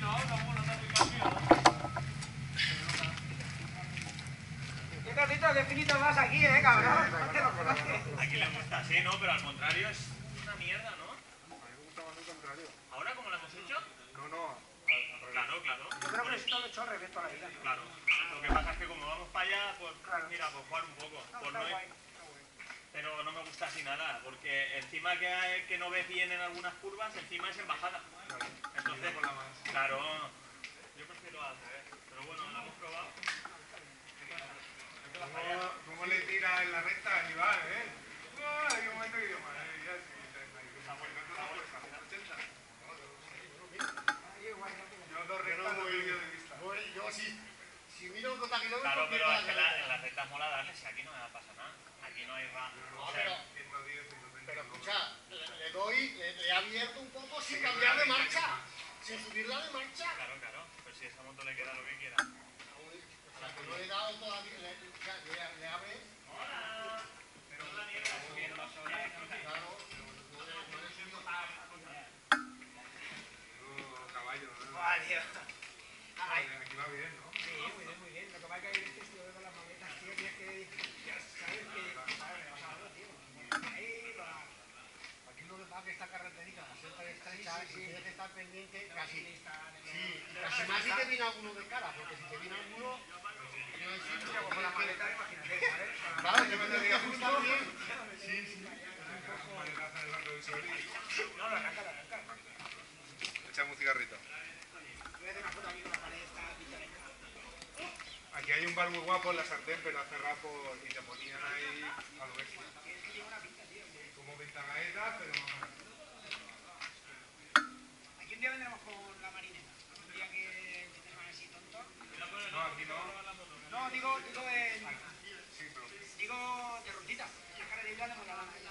¿Qué trocito de finito vas aquí, cabrón? Aquí le gusta, sí, ¿no? Pero al contrario es una mierda, ¿no? A mí me gusta más el contrario. ¿Ahora cómo lo hemos hecho? No, Claro, claro. Yo creo que esto lo he hecho al revés toda la vida. Claro. Lo que pasa es que como vamos para allá, pues Claro. mira, pues jugar un poco. No, Por está no ir- guay. Pero no me gusta así nada, porque encima que no ves bien en algunas curvas, encima es en bajada. Entonces, claro, yo prefiero al revés. Pero bueno, lo hemos probado. ¿Cómo le tira en la recta a Iván, Hay un momento que digo, madre mía, yo dos rectas no he perdido de vista. Yo si miro un kilómetros, Claro, pero quiero es que la en las rectas mola darle, si aquí no me pasa nada. Aquí no hay No, o sea, pero escucha, le doy, le he abierto un poco sin cambiar de marcha, sin subirla de marcha. claro, pues si a esa moto le queda lo que quiera. O sea, que no le he dado todavía, le abre. ¡Hola! Pero la nieve es bien, Claro, no le he subido para... Caballo, ¿no? Buah, tío. Aquí va bien, ¿no? Sí, muy bien. Lo que pasa es que hay veces que con las maletas, tío, tienes que... Ya sabes que... Sabes, le vas a dar, tío. Ahí va. Aquí lo que pasa es que esta carreterita, la seta es estrecha, y tienes que estar pendiente casi... Sí, casi más si te viene alguno de cara, porque si te viene alguno... Con las maletas, imagínate, ¿vale? Claro, te tienes que ajustar bien. Sí. No, lo arranca. Echame un cigarrito. Voy a hacer una foto aquí con la pared esta pintoresca. Aquí hay un bar muy guapo en la sartén, pero hace rato y te ponían ahí a lo bestia. Es que lleva una pinta, tío. Como pintagaeta, pero más barato. Aquí un día vendremos con la marinera. Un día que te van así tonto. No, aquí no. No, digo en... Sí, pero... Digo de runtita. La cara de isla le molarán a ella.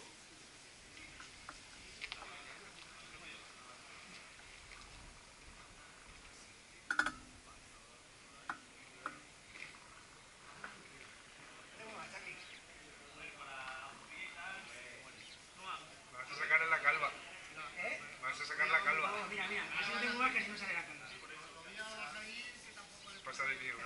Me vas a sacar en la calva. ¿Eh? Me vas a sacar la calva. No, mira. Así no tengo más que así no sale la cara. Pasa de mierda.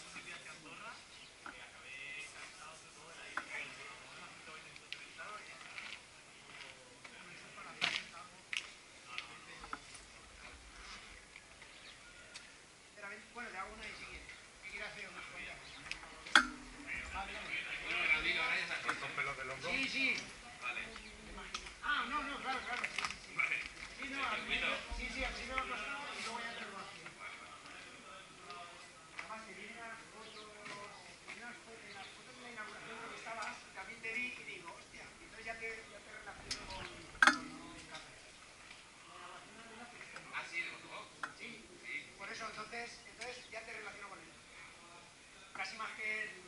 Bueno, te hago una y si quieres. ¿Qué quieres hacer? Unas cuantas. Con pelos del hombro. Sí. Ah, no, claro. Sí, no, así me lo costó y luego ya te lo hago. Además, te vienen las fotos de la inauguración donde estabas, también te vi y digo, hostia, entonces ya te relaciono con café. Ah, sí, de Botobó. Sí, por eso, entonces ya te relaciono con él. Casi más que el